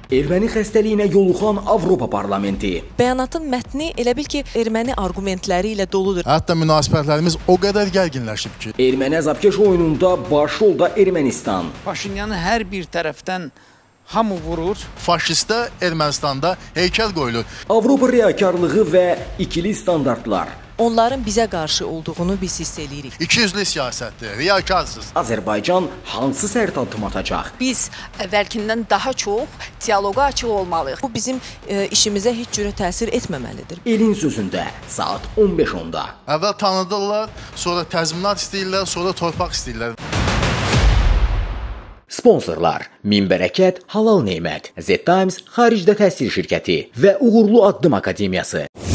Erməni xəstəliyinə yoluxan Avropa Parlamenti. Bəyanatın mətni elə bil ki, erməni arqumentləri ilə doludur. Hətta münasibətlərimiz o qədər gərginləşib ki. Erməni azabkeş oyununda başrolda Ermənistan. Paşinyanı hər bir tərəfdən hamı vurur. Faşistə Ermənistanda heykəl qoyulur. Avropa riyakarlığı və ikili standartlar. Onların bizə qarşı olduğunu biz hiss edirik. İkiyüzlü siyasətdir, riyakarsız. Azərbaycan hansı sərt addım atacaq? Biz əvvəlkindən daha çox dialoqa açıq olmalıyıq. Bu bizim işimizə heç cürə təsir etməməlidir. Elin sözündə saat 15:10-da. Əvvəl tanıdırlar, sonra təzminat istəyirlər, sonra torpaq istəyirlər. Sponsorlar: Min Bərəkət, Halal Nemət, Z Times, Xaricdə Təhsil Şirkəti və Uğurlu Addım Akademiyası.